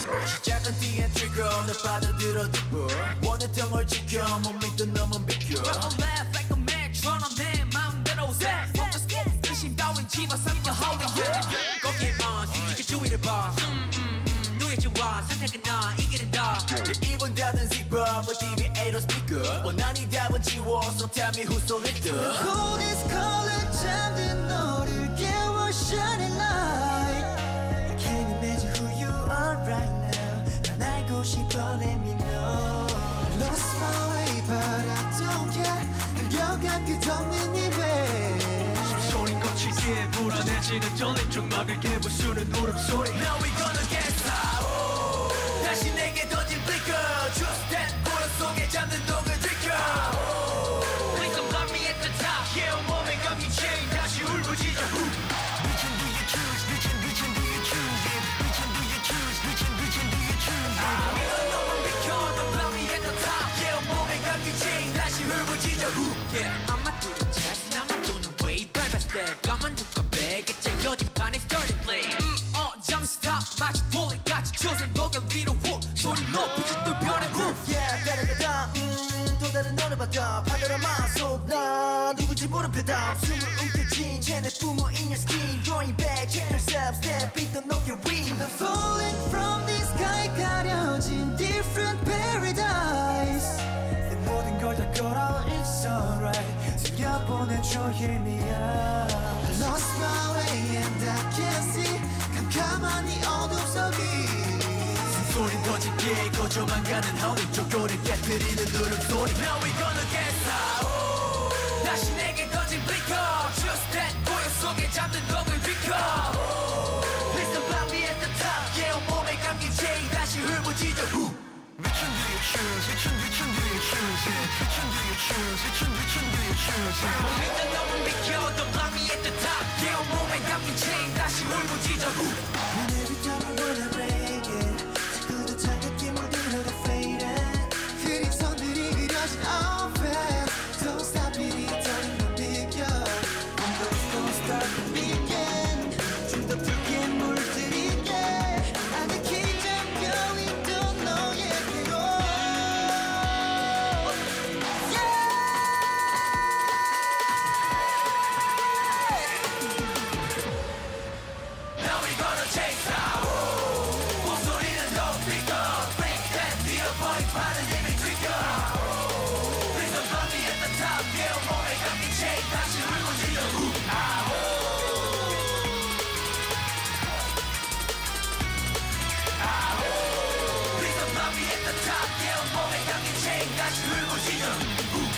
시작은 theatrical 널 받아들여도 뭐 원했던 걸 지켜 못 믿던 놈은 비켜 Roll laugh like a metronome 내 마음대로 새 Focus 의심 따윈 집어삼켜 holy yeah 거기에만 뒤지게 주의를 봐 누에 좋아 상태가 나 이게 된다 일본 닫은 zipper but TV 8 speaker 원한이 답은 지워 So tell me who's so lit Cold is color 잠든 너를 깨워 shining light I can't imagine who you are right now 난 알고 싶어 let me know Lost my way but I don't care 한결같 끝없는 일회 숨소리 거칠게 불안해지는 떨림 좀 막을게 부수는 울음소리 Now we gonna get sour 다시 내게 던진 flicker Trust that 보라 속에 잠든 독을 들켜 Please don't block me at the top Yeah 온몸에 감긴 chain 다시 울부짖어 Which one do you choose? Which one do you choose? Which one do you choose? Which one do you choose? 이건 너만 비켜 Don't block me at the top Yeah 온몸에 감긴 chain 다시 울부짖어 Yeah I'm a doing test I'm a doing way 밟았을 때 까만 눈과 베개 째려진 판에 started play 잠시 stop 마치 볼링같이 초선 녹여 위로 훅 소리 높이지 또 변해 roof Yeah 따라가다 또 다른 너를 받아 파노라마 속나 누군지 모른 배다 숨을 움켜쥔 쟤네 뿜어 in your skin Going back check yourself step beat the know your ring I'm falling from the sky 가려진 different paradise 내 모든 걸 다 걸어 it's alright 숨겨보내줘 hear me out I lost my way and I can't see 캄캄한 이 어둠 속이 소리 던질게 거저만 가는 허리 쪼꼬를 깨뜨리는 울음소리 Now we gonna get sour 다시 내게 던진 flicker Just that 보여 속에 잠든 독을 비켜 Please don't block me at the top Yeah 온몸에 감긴 chain 다시 울부짖어 Which one do you choose? Which one do you choose? Which one do you choose? Which one do you choose? 못 믿는 놈은 비켜 Don't block me at the top Yeah 온몸에 감긴 chain 다시 울부짖어 And every time I wanna break it 뿌듯한 느낌을 들어가 fading 그림선들이 그려진 outfit Don't stop it 이 떨린 걸 느껴 Windows don't start the weekend 좀 더 붉게 물들이게 아득히 잠겨있던 너에게로 Now we gonna chase out 목소리는 더 bigger Break that deal point 파는 힘이 trigger Please don't block me at the top Yeah 온몸에 감긴 chain 다시 울부짖어 Please don't block me at the top Yeah 온몸에 감긴 chain 다시 울부짖어